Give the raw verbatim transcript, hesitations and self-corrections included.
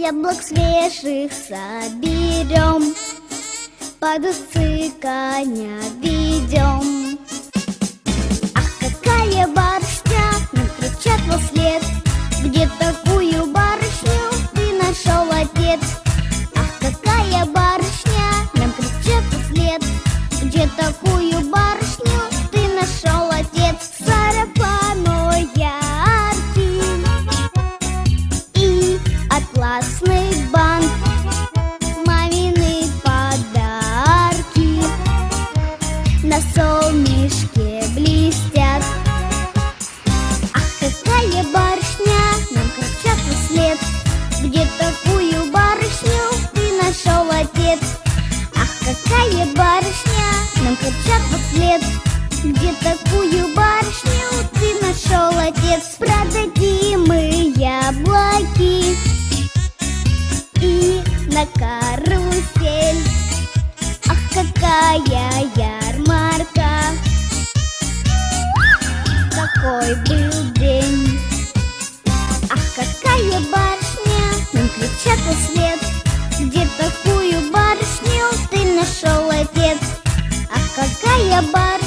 яблок свежих соберем, под усы коня ведем. Ах, какая барышня, нам кричат во след: где такую барышню ты нашел, отец? Ах, какая барышня, нам кричат во след: где такую барышню ты нашел, отец? Сарафан яркий и атласный бант, мамины подарки на солнышке блестят. Ах, какая барышня, нам кричат вслед: где такую барышню ты нашел, отец? Ах, какая барышня, нам кричат вслед: где такую барышню ты нашел, отец? Продадим мы яблоки и на карусель. Ах, какая ярмарка, какой был день! Ах, какая барышня, нам кричат вслед: где такую барышню ты нашел, отец? Ах, какая барышня,